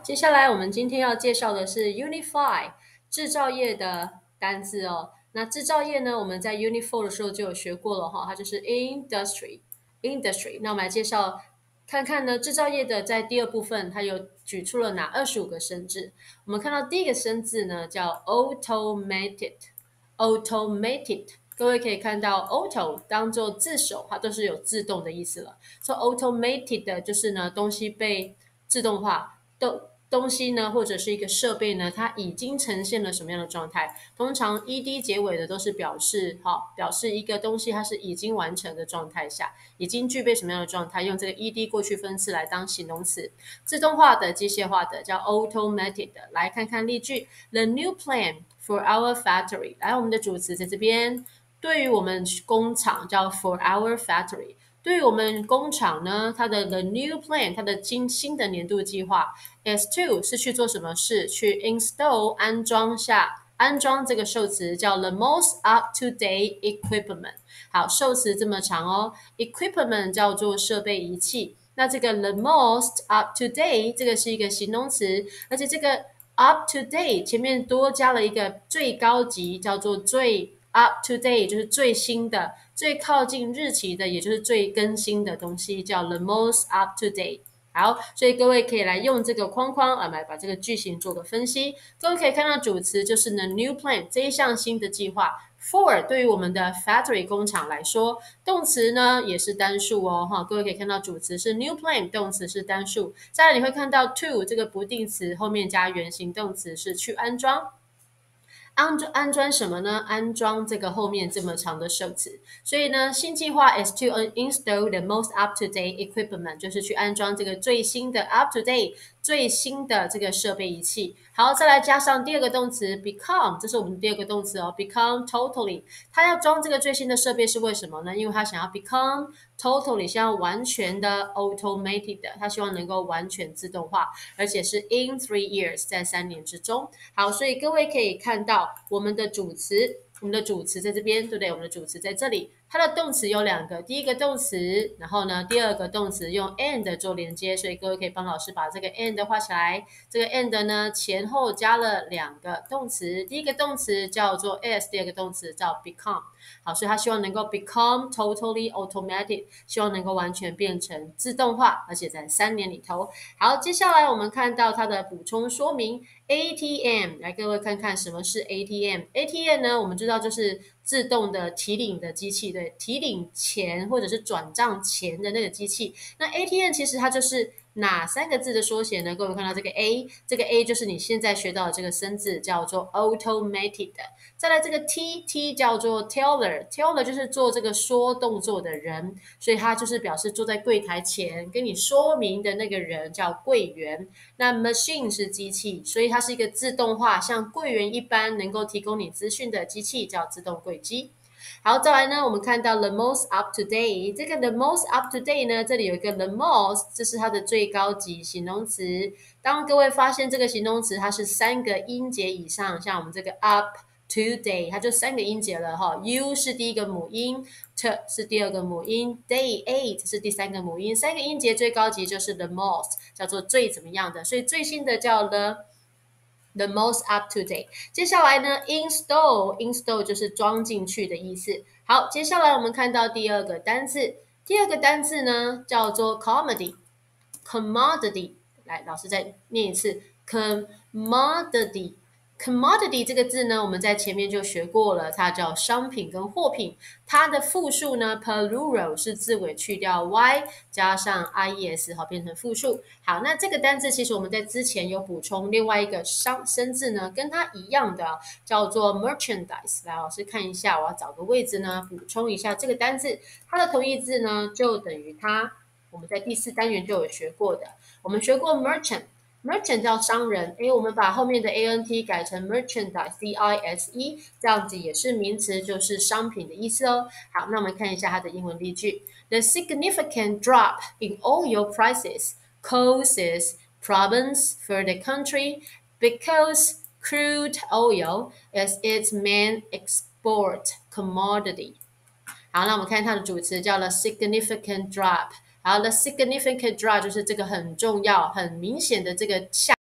接下来我们今天要介绍的是 Unify 制造业的单字哦。那制造业呢，我们在 Unit 4的时候就有学过了哈，它就是 industry。那我们来介绍看看呢，制造业的在第二部分，它有举出了哪25个生字。我们看到第一个生字呢，叫 automated。各位可以看到 auto 当做字首，它都是有自动的意思了。说 automated 的就是呢，东西被自动化，东西呢，或者是一个设备呢，它已经呈现了什么样的状态？通常 ed 结尾的都是表示一个东西它是已经完成的状态下，已经具备什么样的状态，用这个 ed 过去分词来当形容词。自动化的、机械化的叫 automated 的。来看看例句 ：The new plan for our factory。来，我们的主词在这边，对于我们工厂叫 for our factory。对于我们工厂呢，它的 the new plan， 它的新的年度计划 is to 是去做什么事？去 install 安装这个受词叫 the most up to date equipment。好，受词这么长哦 ，equipment 叫做设备仪器。那这个 the most up to date 这个是一个形容词，而且这个 up to date 前面多加了一个最高级，叫做最 up to date， 就是最新的。最靠近日期的，也就是最更新的东西，叫 the most up to date。好，所以各位可以来用这个框框来把这个句型做个分析。各位可以看到主词就是 the new plan 这一项新的计划。For 对于我们的 factory 工厂来说，动词呢也是单数哦，哈，各位可以看到主词是 new plan， 动词是单数。再来你会看到 to 这个不定词后面加原形动词是去安装。安装什么呢？安装这个后面这么长的受词，所以呢，新计划 is to install the most up-to-date equipment， 就是去安装这个最新的 up-to-date 最新的这个设备仪器。好，再来加上第二个动词 become， 这是我们第二个动词哦 ，become totally。它要装这个最新的设备是为什么呢？因为它想要 become totally， 想要完全的 automated， 它希望能够完全自动化，而且是 in 3 years， 在3年之中。好，所以各位可以看到我们的主词在这边，对不对？我们的主词在这里，它的动词有2个，第一个动词，然后呢，第二个动词用 and 做连接，所以各位可以帮老师把这个 and 画起来。这个 and 呢，前后加了2个动词，第一个动词叫做 is， 第二个动词叫 become。好，所以他希望能够 become totally automatic， 希望能够完全变成自动化，而且在3年里头。好，接下来我们看到它的补充说明 ATM， 来各位看看什么是 ATM。ATM 呢，我们知道就是自动的提领的机器，对，提领钱或者是转账钱的那个机器。那 ATM 其实它就是哪3个字的缩写呢？各位看到这个 A， 这个 A 就是你现在学到的这个生字，叫做 automated。再来这个 T 叫做 teller 就是做这个说动作的人，所以它就是表示坐在柜台前跟你说明的那个人叫柜员。那 machine 是机器，所以它是一个自动化，像柜员一般能够提供你资讯的机器，叫自动柜机。好，再来呢，我们看到 the most up to date， 这个 the most up to date 呢，这里有一个 the most， 这是它的最高级形容词。当各位发现这个形容词它是3个音节以上，像我们这个 up today， 它就3个音节了哈。U 是第一个母音 ，T 是第二个母音 ，Day 8是第3个母音，3个音节最高级就是 the most， 叫做最怎么样的，所以最新的叫 the most up to date。接下来呢 install 就是装进去的意思。好，接下来我们看到第二个单字，第二个单字呢叫做 commodity。来，老师再念一次 commodity。commodity 这个字呢，我们在前面就学过了，它叫商品跟货品。它的复数呢 plural 是字尾去掉 y 加上 ies 好变成复数。好，那这个单字其实我们在之前有补充另外一个生字呢，跟它一样的叫做 merchandise。来，老师看一下，我要找个位置呢，补充一下这个单字，它的同义字呢就等于它，我们在第4单元就有学过的，我们学过 merchant 叫商人，我们把后面的 ant 改成 merchandise cise， 这样子也是名词，就是商品的意思哦。好，那我们看一下它的英文例句 ：The significant drop in oil prices causes problems for the country because crude oil is its main export commodity。好，那我们看它的主词叫 the significant drop。好，the significant drop 就是这个很重要、很明显的这个下